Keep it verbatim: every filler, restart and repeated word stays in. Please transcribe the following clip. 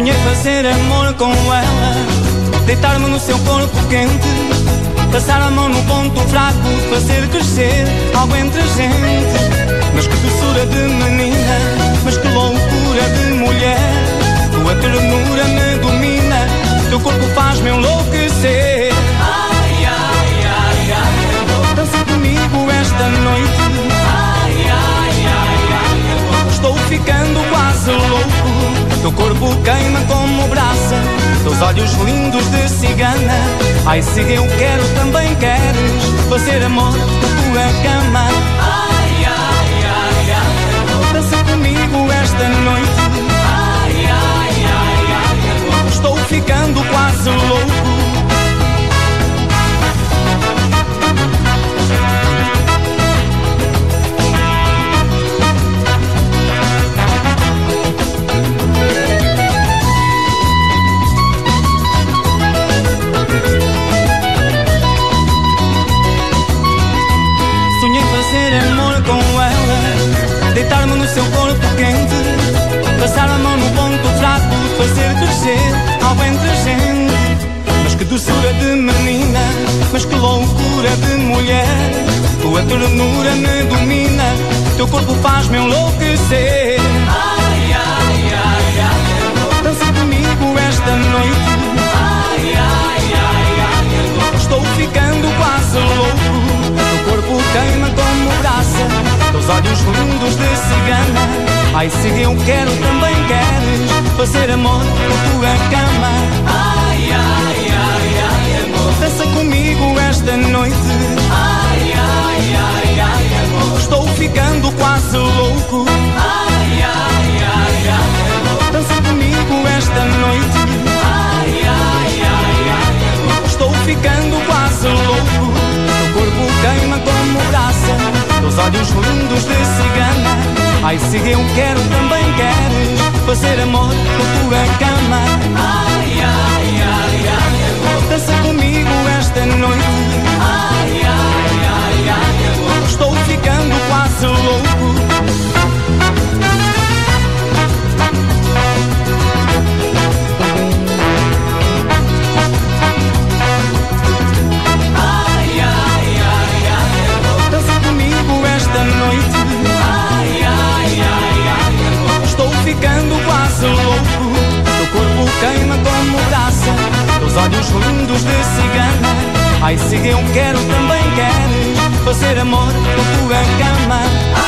Sonhei fazer amor com ela, deitar-me no seu corpo quente, passar a mão no ponto fraco, fazer crescer algo entre a gente. Mas que doçura de menina, mas que loucura de mulher. Tua ternura me domina, teu corpo faz-me enlouquecer. Ai, ai, ai, ai, dança comigo esta noite. Ai, ai, ai, ai, estou ficando quase louco. Teu corpo queima como brasa, teus olhos lindos de cigana. Ai, se eu quero, também queres fazer amor na tua cama. Ai, ai, ai, ai, dança comigo esta noite. Ai, ai, ai, ai, estou ficando quase louco. Fazer amor com ela, deitar-me no seu corpo quente, passar a mão no ponto fraco, fazer crescer algo entre a gente. Mas que doçura de menina, mas que loucura de mulher. Tua ternura me domina, teu corpo faz-me enlouquecer. Ai, ai, ai, ai, dança comigo esta noite. Ai, ai, ai, ai, estou ficando quase louco. Teu corpo queima como brasa, teus olhos lindos de cigana. Ai, se eu quero, também queres fazer amor na tua cama. Ai, ai, ai, ai, amor, dança comigo esta noite. Ai, ai, ai, ai, amor, estou ficando quase louco. Ai, ai, ai, ai, amor, dança comigo esta noite. Ai, ai, ai, ai, amor, estou ficando quase louco. Teu corpo queima como brasa, teus olhos lindos de cigana. Ai, se eu quero, também queres fazer amor na tua cama. Ai, ai, ai, ai, amor, dança comigo esta noite. Ai, ai, ai, ai, amor, estou ficando quase louco. Esta noite, ai, ai, ai, ai, amor, estou ficando quase louco. Teu corpo queima como brasa, teus olhos lindos de cigana. Ai, se eu quero, também queres fazer amor na tua cama.